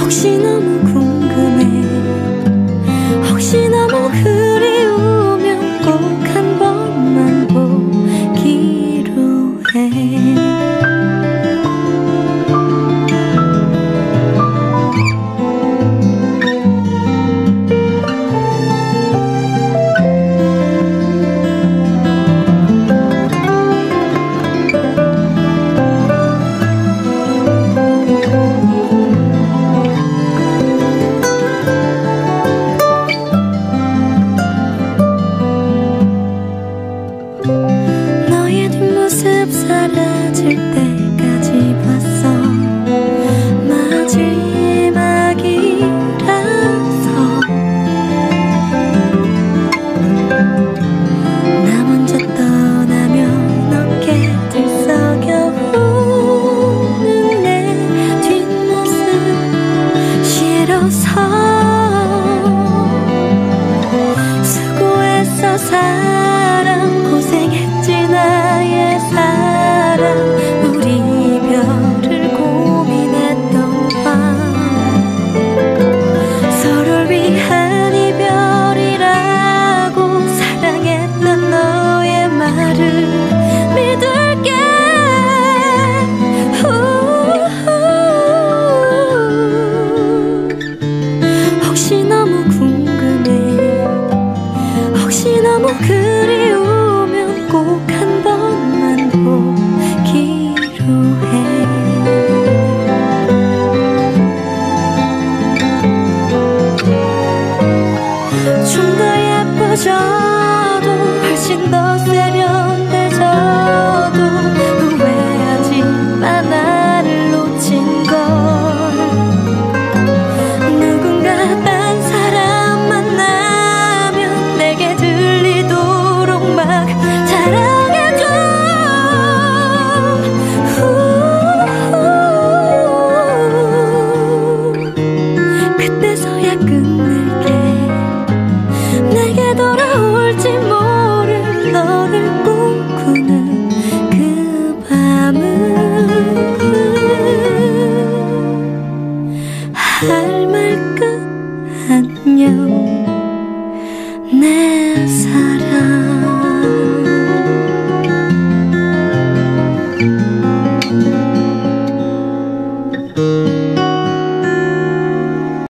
혹시 너무 궁금해, 혹시 너무 그리우면 꼭 한 번만 보기로 해. 너의 뒷모습 사라질 때까지 봤어. 마지막이라서 나 먼저 떠나면 어깨 들썩여오는 내 뒷모습 싫어서 수고했어 사랑, 고생했지 나의 사랑. 우리 이별을 고민했던 밤, 서로를 위한 이별이라고 사랑했던 너의 말을 믿을게. 혹시 너무 궁금해, 혹시 너무 그리우면 꼭 한 번만 보기로 해. 좀 더 예뻐져도 훨씬 더 세련돼져도 후회하지 마, 나를 놓친 걸. 누군가 딴 사람 만나면 내게 들리도록 막 사랑해줘. 그때서야 끝낼게. 내게 돌아올지 모를 너를 꿈꾸는 그 밤은 할 말 끝 안녕 내 사랑.